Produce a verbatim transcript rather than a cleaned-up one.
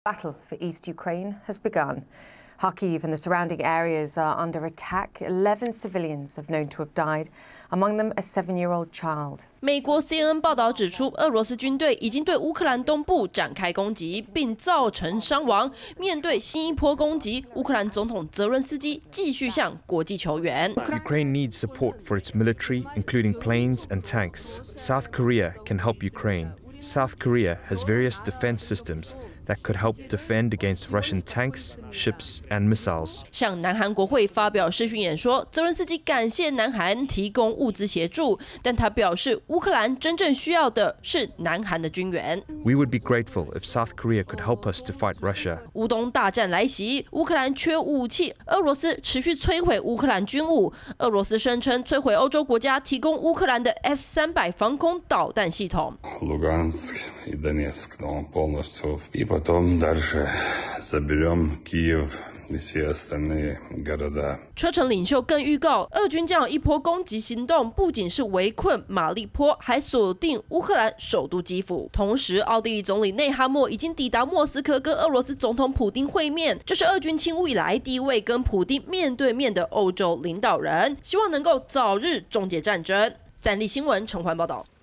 Battle for East Ukraine has begun. Kharkiv and the surrounding areas are under attack. Eleven civilians have known to have died, among them a seven-year-old child. 美国 C N N 报道指出，俄罗斯军队已经对乌克兰东部展开攻击，并造成伤亡。面对新一波攻击，乌克兰总统泽伦斯基继续向国际求援。 Ukraine needs support for its military, including planes and tanks. South Korea can help Ukraine. South Korea has various defense systems that could help defend against Russian tanks, ships, and missiles. 向南韩国会发表视讯演说，泽伦斯基感谢南韩提供物资协助，但他表示，乌克兰真正需要的是南韩的军援。 We would be grateful if South Korea could help us to fight Russia. 乌东大战来袭，乌克兰缺武器，俄罗斯持续摧毁乌克兰军武。俄罗斯声称摧毁欧洲国家提供乌克兰的 S 三百防空导弹系统。 Lugansk и Донецк, но полностью. И потом дальше заберем Киев и все остальные города. 车臣领袖更预告，俄军将有一波攻击行动，不仅是围困马利坡，还锁定乌克兰首都基辅。同时，奥地利总理内哈默已经抵达莫斯科，跟俄罗斯总统普丁会面。这是俄军侵乌以来第一位跟普丁面对面的欧洲领导人，希望能够早日终结战争。三立新闻陈环报道。